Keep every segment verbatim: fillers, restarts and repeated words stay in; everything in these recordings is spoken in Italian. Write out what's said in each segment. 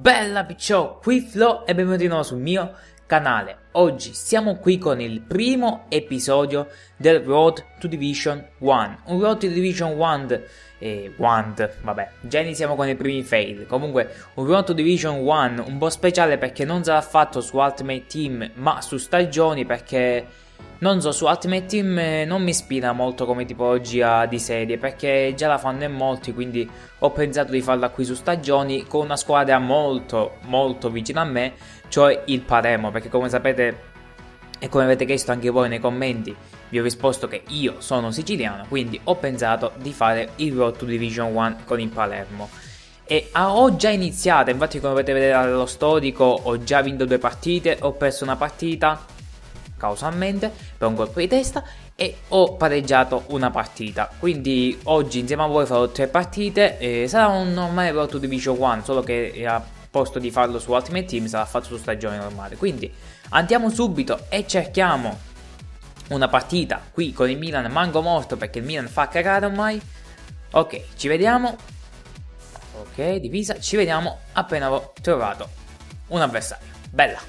bella picciò, qui Flo e benvenuti di nuovo sul mio canale. Oggi siamo qui con il primo episodio del Road to Division uno. Un Road to Division uno, eh, uno, vabbè, già iniziamo con i primi fail. Comunque un Road to Division uno un po' speciale perché non sarà fatto su Ultimate Team ma su stagioni, perché non so, su Ultimate Team eh, non mi ispira molto come tipologia di serie, perché già la fanno in molti, quindi ho pensato di farla qui su stagioni con una squadra molto molto vicina a me, cioè il Palermo, perché come sapete e come avete chiesto anche voi nei commenti, vi ho risposto che io sono siciliano, quindi ho pensato di fare il Road to Division uno con il Palermo. E ah, ho già iniziato, infatti come potete vedere dallo storico ho già vinto due partite, ho perso una partita causalmente per un colpo di testa e ho pareggiato una partita. Quindi oggi insieme a voi farò tre partite e sarà un normale Road to Division uno, solo che a posto di farlo su Ultimate Team sarà fatto su stagione normale. Quindi andiamo subito e cerchiamo una partita qui con il Milan mango morto, perché il Milan fa cagare ormai. Ok, ci vediamo. Ok, divisa, ci vediamo appena ho trovato un avversario. Bella.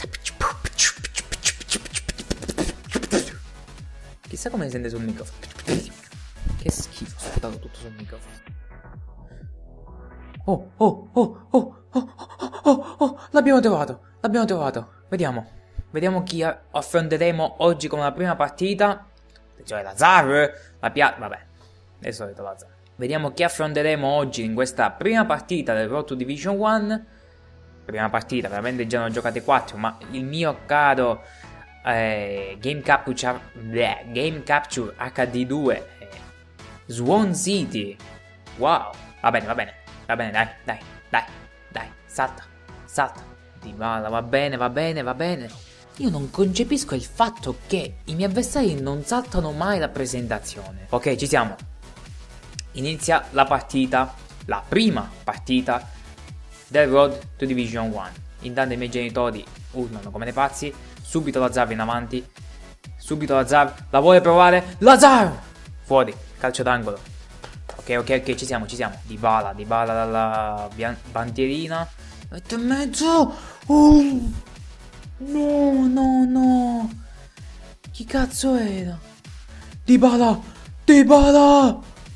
Chissà come si sente sul microfono. Che schifo, ho sputato tutto sul microfono. Oh, oh, oh, oh, oh, oh, oh, oh, l'abbiamo trovato, l'abbiamo trovato. Vediamo, vediamo chi affronteremo oggi come la prima partita. Cioè Lazar, la pia... vabbè, è il solito Lazar. Vediamo chi affronteremo oggi in questa prima partita del Road to Division uno. Prima partita, veramente già ne ho giocate quattro, ma il mio caro... Eh, Game Capture bleh, Game Capture acca di due eh, Swan City. Wow, va bene, va bene, va bene, dai, dai, dai, dai, salta, salta Dybala, va bene, va bene, va bene. Io non concepisco il fatto che i miei avversari non saltano mai la presentazione. Ok, ci siamo. Inizia la partita, la prima partita del Road to Division uno. Intanto i miei genitori urlano come dei pazzi. Subito Lazar in avanti. Subito Lazar. La vuole provare? Lazar! Fuori. Calcio d'angolo. Ok, ok, ok. Ci siamo, ci siamo. Dybala. Dybala dalla bandierina. Metto in mezzo. Oh. No, no, no. Chi cazzo era? Dybala. Dybala.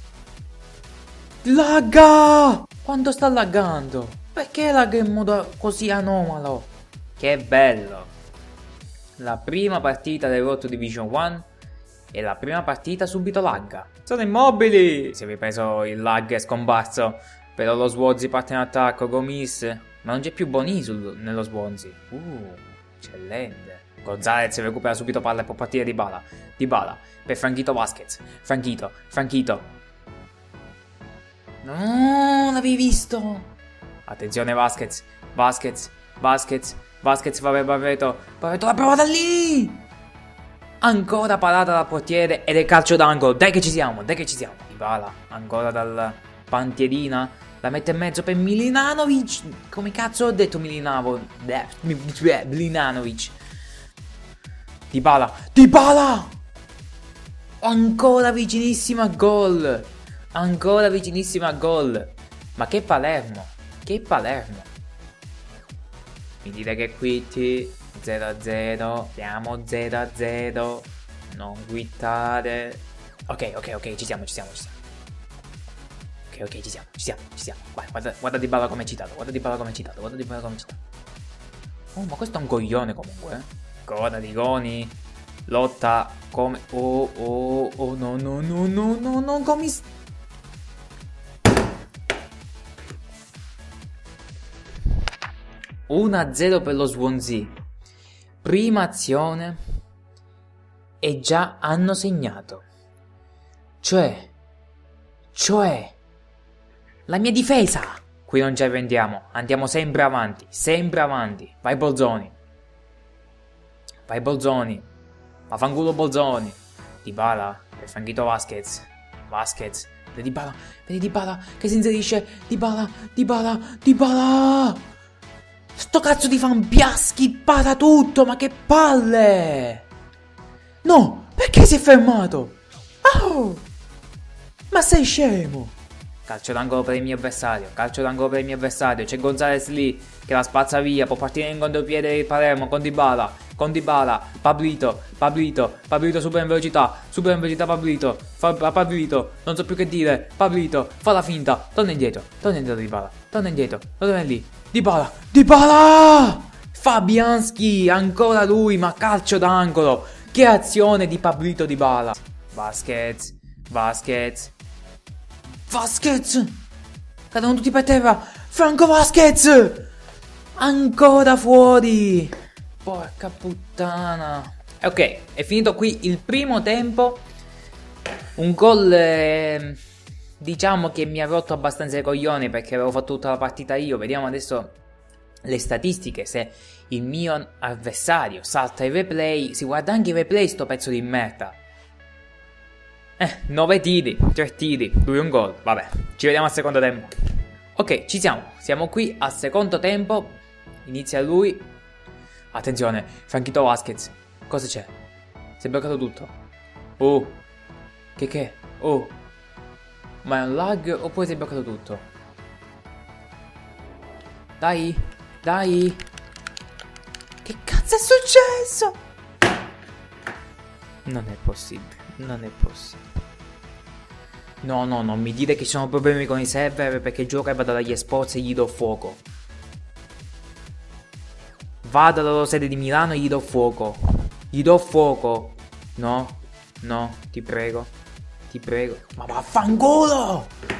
Lagga. Quanto sta laggando? Perché lagga in modo così anomalo? Che bello. La prima partita del Road to Division uno e la prima partita subito lagga. Sono immobili! Si è ripreso il lag, è scomparso. Però lo Swansea parte in attacco, Gomis. Ma non c'è più Boni sul, nello Swansea. Uh, eccellente. Gonzalez recupera subito palla e può partire Dybala. Dybala per Franchito Vasquez. Franchito, Franchito. No, l'avevi visto? Attenzione Vasquez, Vasquez, Vasquez. Vasquez va per Barreto. Barreto la prova da lì. Ancora parata dal portiere ed è calcio d'angolo. Dai che ci siamo, dai che ci siamo. Dybala ancora dal pantierina. La mette in mezzo per Milinovic. Come cazzo ho detto Milinavo? Milinovic. Dybala. Dybala. Ancora vicinissima a gol. Ancora vicinissima a gol. Ma che Palermo. Che Palermo. Mi dite che quitti zero a zero, siamo zero a zero, non quittare. Ok, ok, ok, ci siamo, ci siamo, ci siamo. Ok, ok, ci siamo, ci siamo, ci siamo. Vai, guarda, guarda Dybala come è citato, guarda Dybala come è citato, guarda Dybala come è citato. Oh, ma questo è un coglione comunque, eh. Ancora Rigoni, lotta come... Oh, oh, oh, no, no, no, no, no, no, come... uno a zero per lo Swansea. Prima azione e già hanno segnato. Cioè, cioè, la mia difesa. Qui non ci arrendiamo, andiamo sempre avanti, sempre avanti. Vai Bolzoni. Vai Bolzoni. Ma fanculo Bolzoni. Dybala per Franchito Vasquez. Vasquez. Vedi Dybala, vedi Dybala che si inserisce. Dybala, Dybala, Dybala. Sto cazzo di Fambiaschi para tutto, ma che palle! No, perché si è fermato? Oh! Ma sei scemo? Calcio d'angolo per il mio avversario. Calcio d'angolo per il mio avversario. C'è Gonzalez lì che la spazza via. Può partire in contropiede il Palermo con Dybala. Con Dybala. Pablito. Pablito. Pablito super in velocità. Super in velocità Pablito. Fa, Pablito. Non so più che dire. Pablito. Fa la finta. Torna indietro. Torna indietro Dybala. Torna indietro. Torna lì. Dybala. Dybala! Fabianski. Ancora lui. Ma calcio d'angolo. Che azione di Pablito Dybala. Vasquez. Vasquez. Vasquez! Cadono tutti per terra! Franco Vasquez! Ancora fuori! Porca puttana! Ok, è finito qui il primo tempo. Un gol, eh, diciamo che mi ha rotto abbastanza i coglioni perché avevo fatto tutta la partita io. Vediamo adesso le statistiche, se il mio avversario salta il replay. Si guarda anche i replay sto pezzo di merda. Eh, nove tiri, tre tiri, lui un gol. Vabbè, ci vediamo al secondo tempo. Ok, ci siamo. Siamo qui al secondo tempo. Inizia lui. Attenzione, Franchito Vasquez. Cosa c'è? Si è bloccato tutto. Oh. Che che? Oh. Ma è un lag oppure si è bloccato tutto? Dai, dai. Che cazzo è successo? Non è possibile. Non è possibile. No, no, non mi dite che ci sono problemi con i server perché gioca e vado dagli esports e gli do fuoco. Vado alla loro sede di Milano e gli do fuoco. Gli do fuoco. No, no, ti prego. Ti prego. Ma vaffanculo!